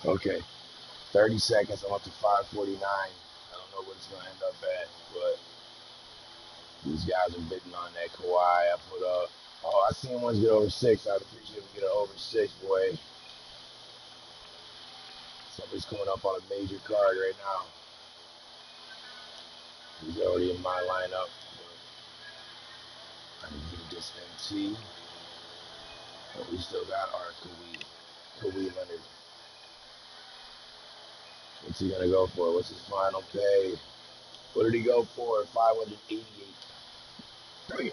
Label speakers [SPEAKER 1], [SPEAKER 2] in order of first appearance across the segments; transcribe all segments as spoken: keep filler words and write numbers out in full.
[SPEAKER 1] Okay, thirty seconds. I'm up to five forty-nine. I don't know what it's gonna end up at, but these guys are bidding on that Kawhi I put up. Oh, I seen ones get over six. I'd appreciate if we get an over six, boy. Somebody's coming up on a major card right now. He's already in my lineup. I can get this M T. But we still got our Kawhi. Kawhi Leonard. What's he gonna go for? What's his final pay? What did he go for? five hundred eighty-eight. Damn.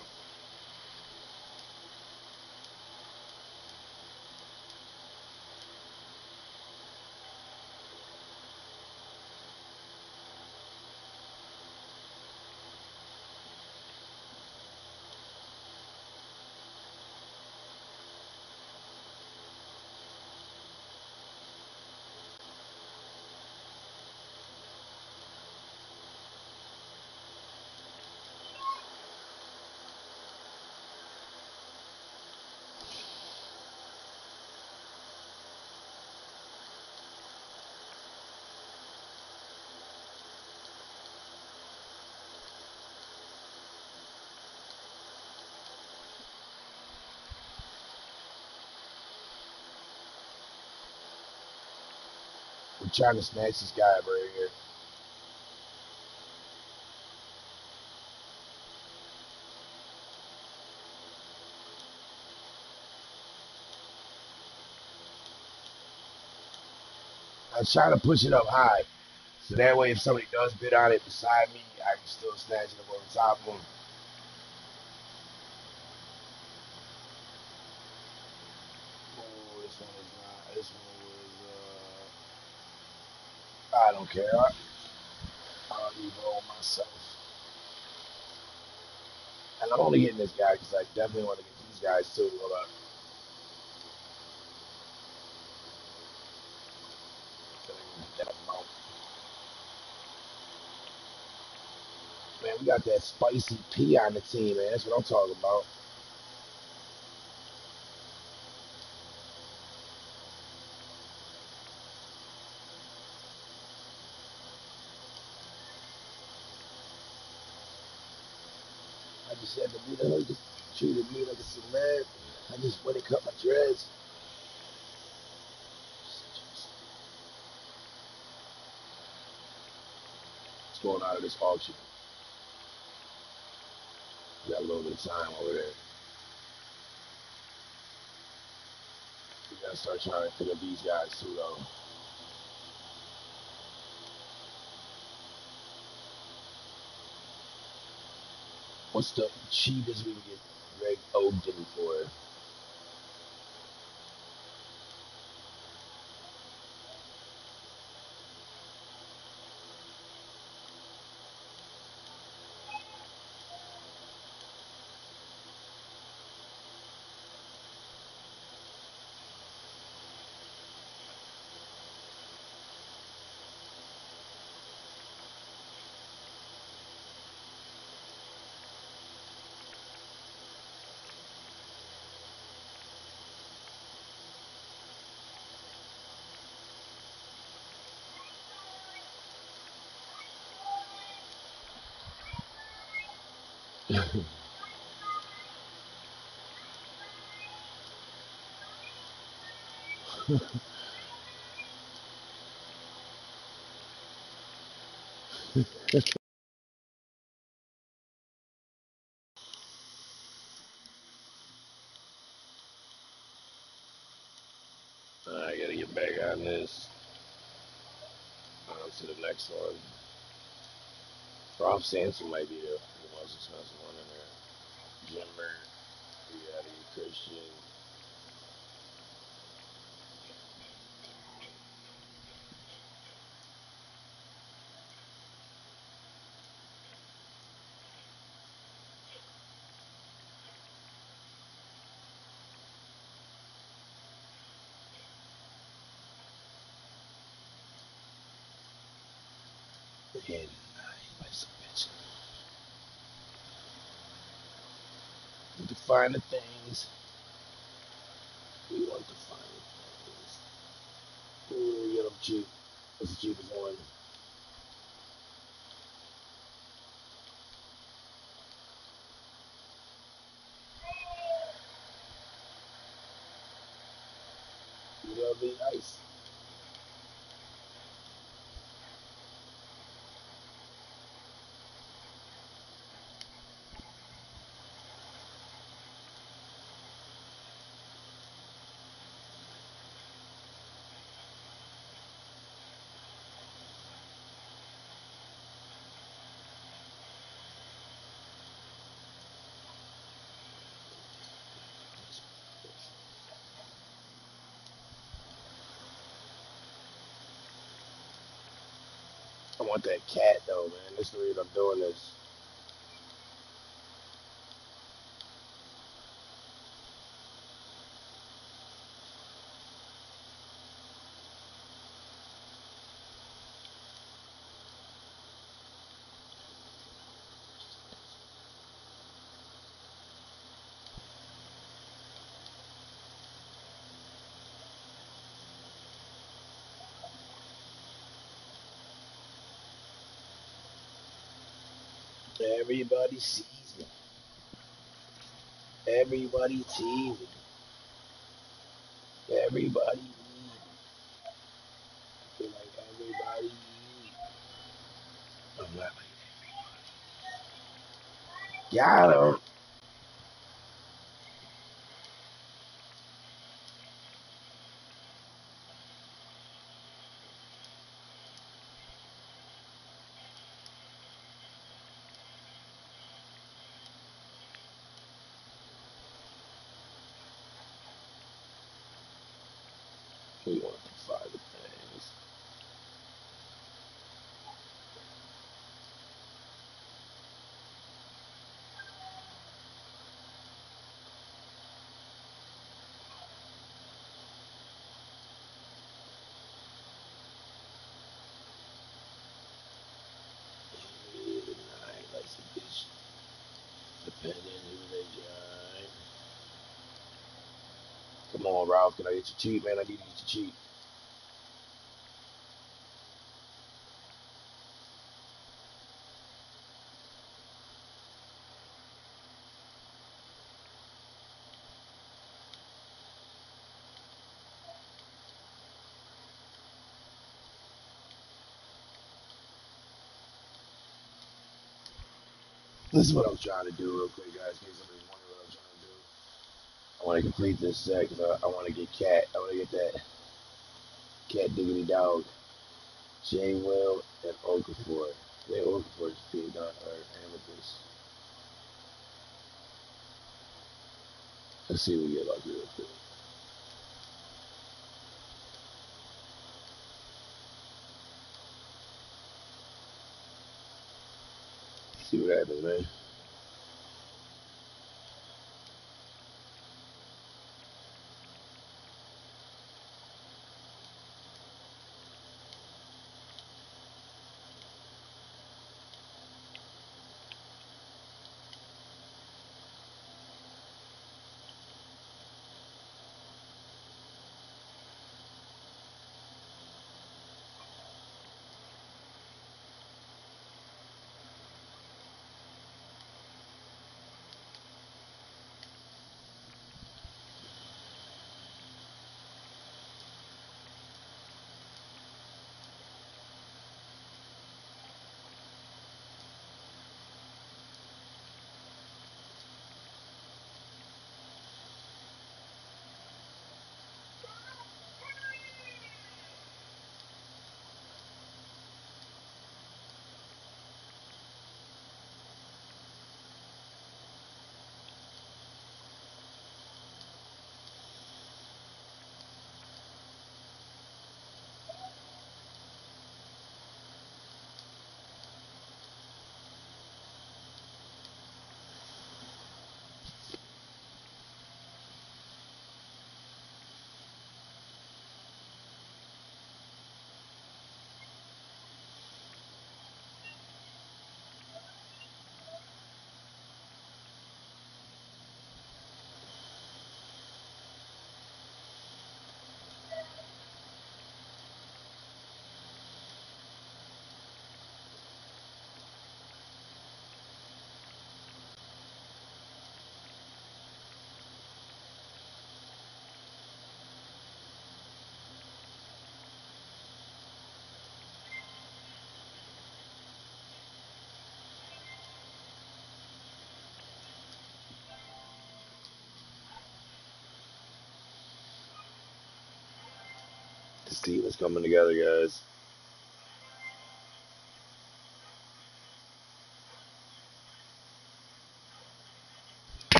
[SPEAKER 1] We're trying to snatch this guy up right here. I was trying to push it up high. So that way, if somebody does bid on it beside me, I can still snatch it up over top of them. Oh, this one was not. This one was. Uh, I don't care. I, I'll leave roll myself. And I'm only getting this guy because I definitely want to get these guys too. Hold up. That amount. Man, we got that spicy P on the team, man. That's what I'm talking about. I just had to be the he just treated me like a celeb. I just went and cut my dreads. What's going on at this auction? We got a little bit of time over there. We gotta start trying to pick up these guys too, though. What's the cheapest we can get Greg Oden for? I gotta get back on this. On to the next one. Rob Sanson might be the, the most expensive one in there. Jimmer, Riadi, Christian. And I like some bitch. Need to find the things. We want to find the things. Ooh, we got cheap. What's the cheapest one? U L V Ice. I want that cat though, man. That's the reason I'm doing this. Everybody sees me. Everybody teasing. Everybody need. I feel like everybody need. I'm not like, got him. We want to fire the things. Tonight, like some bitch. Depending who they join. Come on, Ralph. Can I get you cheap, man? I need to get you cheap. This is what I was trying to do real quick, guys. In case somebody's wondering what I was trying to do. I want to complete this set because I, I want to get Cat. I want to get that Cat Diggity Dog, J Will, and Okafor. I think Okafor is being done or Amethyst. Let's see if we get lucky real quick. See what happens, man. This team is coming together, guys.